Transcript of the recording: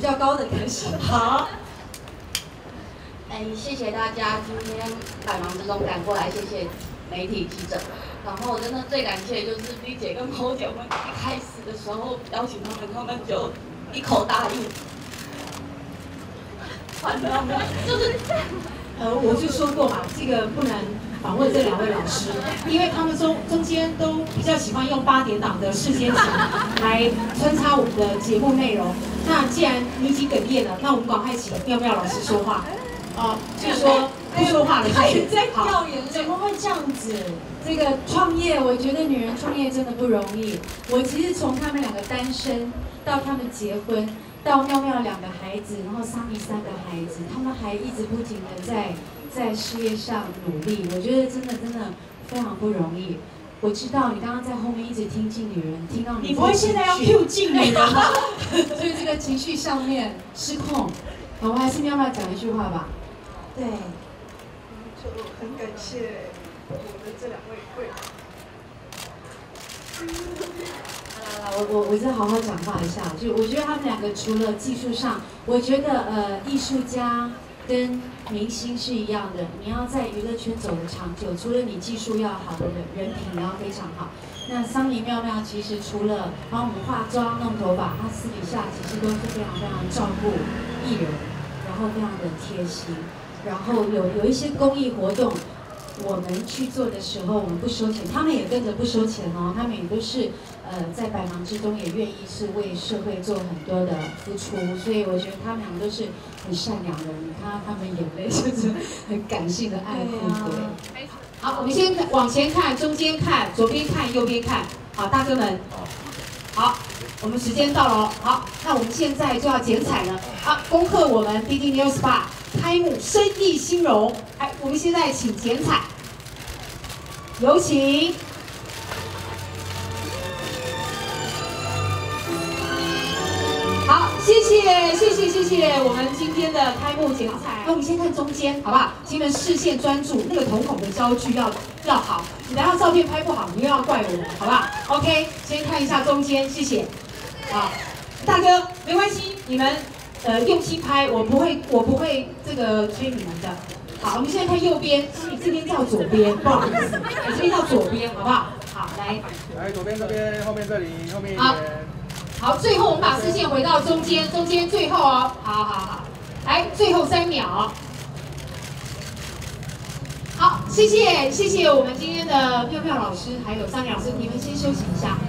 较高的开始。 好。 谢谢大家今天百忙之中赶过来，谢谢媒体记者。然后真的最感谢就是 B 姐跟Mo姐，我们一开始的时候邀请他们就一口答应。反正就是我就说过嘛，这个不能访问这2位老师，因为他们中间都比较喜欢用8点档的世间情来穿插我们的节目内容。那既然你已经哽咽了，那我们赶快请妙妙老师说话。就是说不说话的就是在掉眼泪，怎么会这样子？这个创业，我觉得女人创业真的不容易。我其实从他们2个单身到他们结婚，到妙妙2个孩子，然后Sunny3个孩子，他们还一直不停的在事业上努力。我觉得真的非常不容易。我知道你刚刚在后面一直听进女人，听到你不会现在要 Q 进女人吗？ 所以这个情绪上面失控。我还是妙妙讲一句话吧。对， 就很感谢我的这2位贵人。 我再好好讲话一下。就我觉得他们2个除了技术上，我觉得艺术家跟明星是一样的，你要在娱乐圈走得长久，除了你技术要好的人品也要非常好。那Sunny妙妙其实除了帮我们化妆、弄头发，她私底下其实都是非常照顾艺人，然后非常的贴心。然后有一些公益活动，我们去做的时候，我们不收钱，他们也跟着不收钱哦，他们也都是在百忙之中也愿意是为社会做很多的付出，所以我觉得他们2个都是很善良的。你看到他们眼泪就是很感性的爱护对。 好，我们先往前看，中间看，左边看，右边看。好，大哥们，好，我们时间到了哦。好，那我们现在就要剪彩了。好，恭贺我们 BD Nail Spa 开幕生意兴隆。我们现在请剪彩，有请。好，谢谢我们今天的开幕剪彩。那我们先看中间，好不好？请你们视线专注，那个瞳孔的焦距要好。你等下照片拍不好，你又要怪我，好不好 ？OK， 先看一下中间，谢谢。好，大哥，没关系，你们用心拍，我不会这个催你们的。好，我们现在看右边，你这边叫左边，不好意思，我这边叫左边，好不好？好，来， 左边这边，后面这里，后面一点。 好，最后我们把视线回到中间最后哦，好，来最后3秒。好，谢谢我们今天的妙妙老师还有Sunny老师，你们先休息一下。